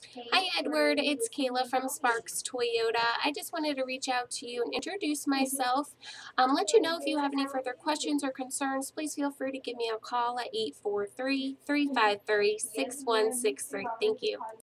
Hi, Edward. It's Kayla from Sparks Toyota. I just wanted to reach out to you and introduce myself. Let you know if you have any further questions or concerns, please feel free to give me a call at 843-353-6163. Thank you.